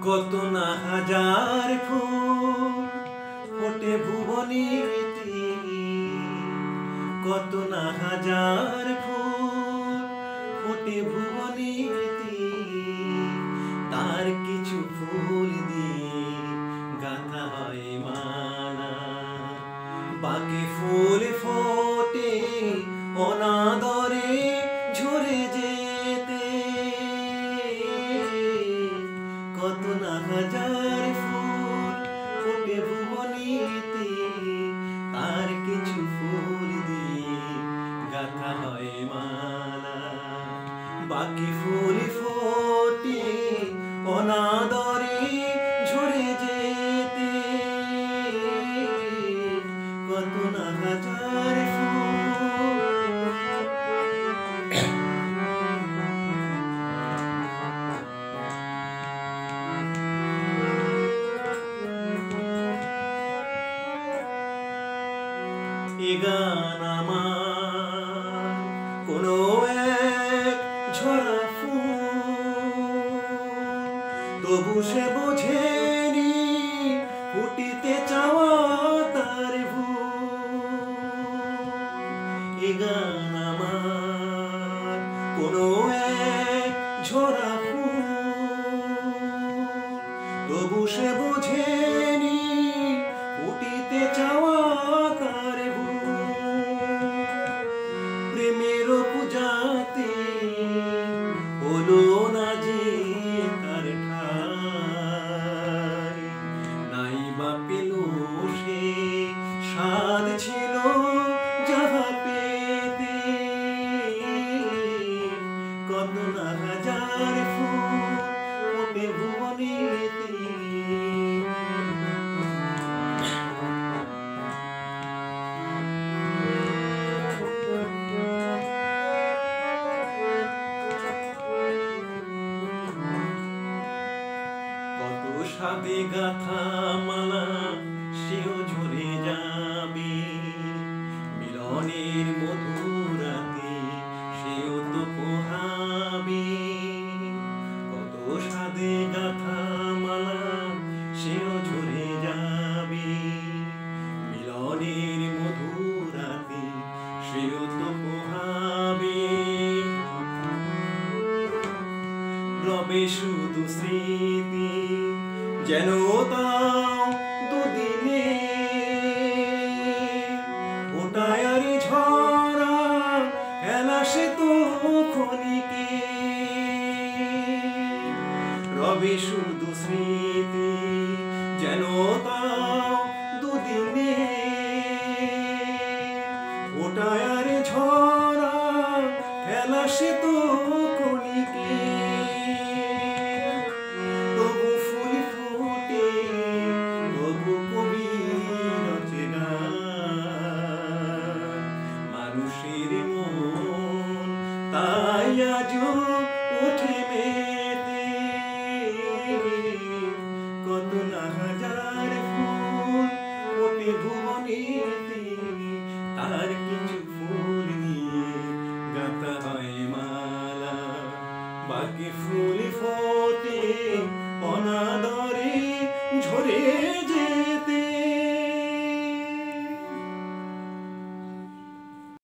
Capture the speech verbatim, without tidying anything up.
কত না হাজার ফুল ফোটে ভুবনীতে, কত না হাজার ফুল ফোটে ভুবনীতে, তার কিছু ফুল দিয়ে গাঁথা হয় মালা। বাকি ফুল ফোটে অনাদরে ঝরে যেতে, কত না হাজার ফুল ফোটে ভুবনীতে, তার কিছু ফুল দিয়ে গাঁথা হয় মালা। বাকি ফুল ফোটে অনাদরে ঝরে যেতে, কত না হাজার ফুল। এ গান আমার কোনো এক ঝরা ফুল, তবু সে বোঝেনি ফুটিতে চাওয়া তার ভুল। এ গান আমার কোনো এক ঝরা ফুল, তবু সে বোঝেনি ফুটিতে চাওয়া তার ভুল। প্রেমের পূজাতে হলো না যে তার ঠাই, নাই বা পেল সে স্বাদ ছিল যাহা পেতে, কত না হাজার ফুল ফোটে ভুবনীতে। সাদে গাথা মালা সেও ঝরে যাবে, মিলনের মধুরাতে সেও তো পোহাবে। কত সাদে গাথা মালা সেও ঝরে যাবে, মিলনের মধুরাতে সেও তো পোহাবে। রবে শুধু স্মৃতি যেন তাও দুদিনে, ওটায় আর ঝরা খেলা সে তো ক্ষণিকে। রবে শুধু স্মৃতি যেন তাও দুদিনে, ওটায় আর ঝরা খেলা সে তো ক্ষণিকে। তবু ফুল ফোটে, তবু কবি রচে গান, মানুষের মন তাই আজও ওঠে মেতে, কত না হাজার ফুল ফোটে ভুবনীতে, তার কিছু ফুল নিয়ে গাঁথা হয় মালা। বাকি ফুল ফোটে অনাদরে